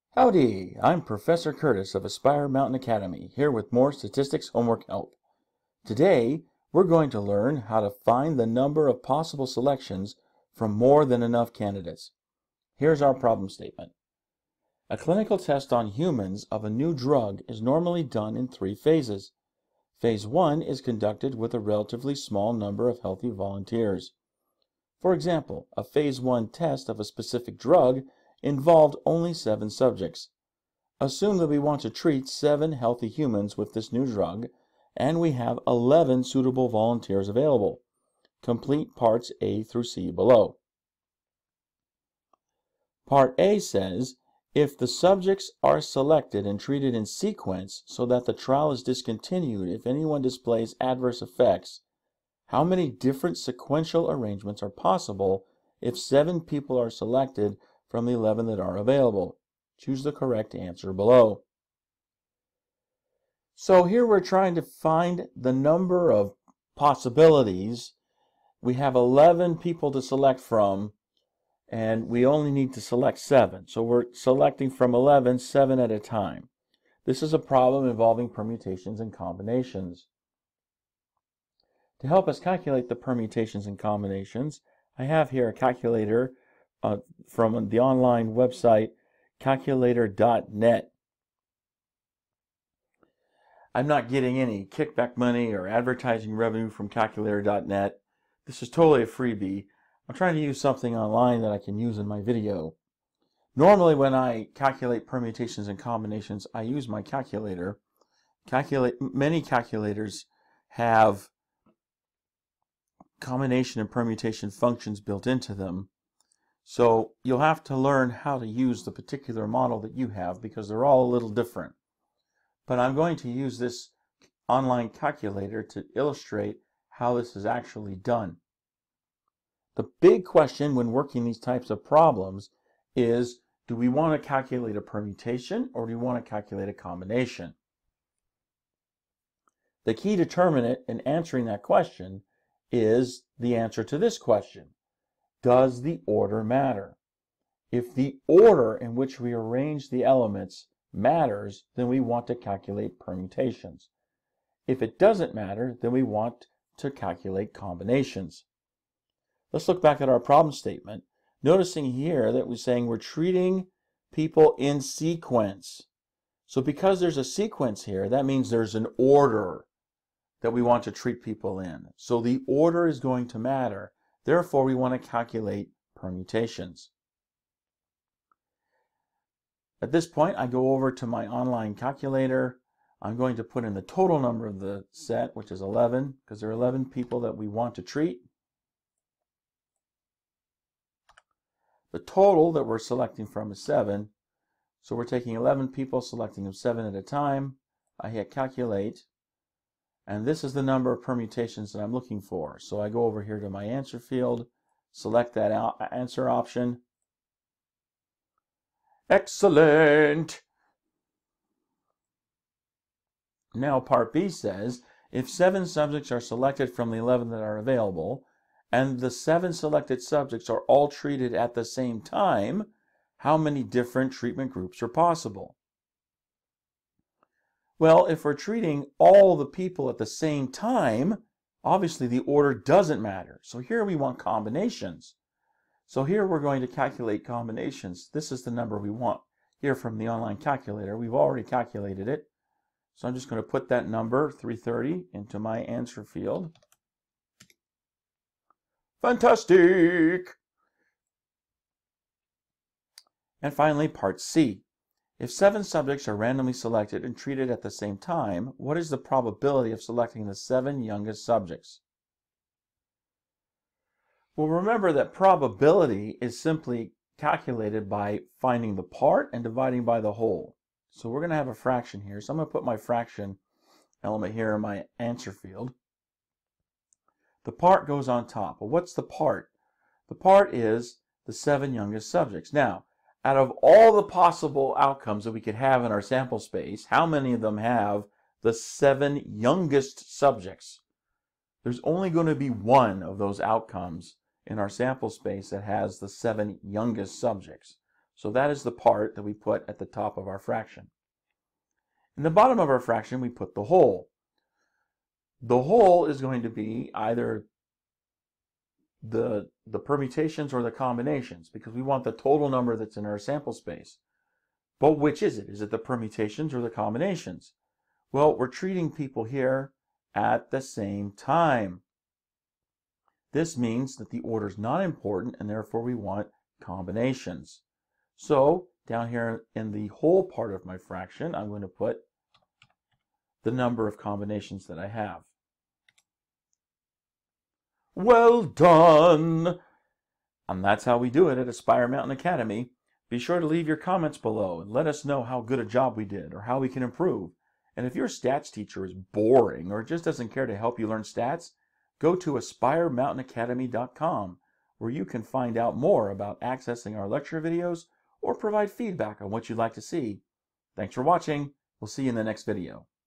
Howdy, I'm Professor Curtis of Aspire Mountain Academy, here with more statistics homework help. Today, we're going to learn how to find the number of possible selections from more than enough candidates. Here's our problem statement. A clinical test on humans of a new drug is normally done in 3 phases. Phase 1 is conducted with a relatively small number of healthy volunteers. For example, a Phase 1 test of a specific drug involved only 7 subjects. Assume that we want to treat 7 healthy humans with this new drug, and we have 11 suitable volunteers available. Complete parts A through C below. Part A says, if the subjects are selected and treated in sequence so that the trial is discontinued if anyone displays adverse effects, how many different sequential arrangements are possible if 7 people are selected from the 11 that are available? Choose the correct answer below. So here we're trying to find the number of possibilities. We have 11 people to select from, and we only need to select 7. So we're selecting from 11, 7 at a time. This is a problem involving permutations and combinations. To help us calculate the permutations and combinations, I have here a calculator from the online website calculator.net. I'm not getting any kickback money or advertising revenue from calculator.net. This is totally a freebie. I'm trying to use something online that I can use in my video. Normally when I calculate permutations and combinations, I use my calculator. Many calculators have combination and permutation functions built into them. So you'll have to learn how to use the particular model that you have because they're all a little different. But I'm going to use this online calculator to illustrate how this is actually done. The big question when working these types of problems is, do we want to calculate a permutation or do we want to calculate a combination? The key determinant in answering that question is the answer to this question. Does the order matter? If the order in which we arrange the elements matters, then we want to calculate permutations. If it doesn't matter, then we want to calculate combinations. Let's look back at our problem statement, noticing here that we're saying we're treating people in sequence. So because there's a sequence here, that means there's an order that we want to treat people in. So the order is going to matter. Therefore, we want to calculate permutations. At this point, I go over to my online calculator. I'm going to put in the total number of the set, which is 11, because there are 11 people that we want to treat. The total that we're selecting from is 7. So we're taking 11 people, selecting them 7 at a time. I hit calculate. And this is the number of permutations that I'm looking for. So I go over here to my answer field, select that answer option. Excellent! Now part B says, if 7 subjects are selected from the 11 that are available, and the 7 selected subjects are all treated at the same time, how many different treatment groups are possible? Well, if we're treating all the people at the same time, obviously the order doesn't matter. So here we want combinations. So here we're going to calculate combinations. This is the number we want here from the online calculator. We've already calculated it. So I'm just going to put that number, 330, into my answer field. Fantastic! And finally, part C. If 7 subjects are randomly selected and treated at the same time, what is the probability of selecting the 7 youngest subjects? Well, remember that probability is simply calculated by finding the part and dividing by the whole. So we're going to have a fraction here. So I'm going to put my fraction element here in my answer field. The part goes on top. Well, what's the part? The part is the 7 youngest subjects. Now, out of all the possible outcomes that we could have in our sample space, how many of them have the 7 youngest subjects? There's only going to be one of those outcomes in our sample space that has the 7 youngest subjects. So that is the part that we put at the top of our fraction. In the bottom of our fraction, we put the whole. The whole is going to be either the permutations or the combinations, because we want the total number that's in our sample space. But which is it? Is it the permutations or the combinations? Well, we're treating people here at the same time. This means that the order is not important, and therefore we want combinations. So down here in the whole part of my fraction, I'm going to put the number of combinations that I have. Well done! And that's how we do it at Aspire Mountain Academy. Be sure to leave your comments below and let us know how good a job we did or how we can improve. And if your stats teacher is boring or just doesn't care to help you learn stats, go to AspireMountainAcademy.com, where you can find out more about accessing our lecture videos or provide feedback on what you'd like to see. Thanks for watching. We'll see you in the next video.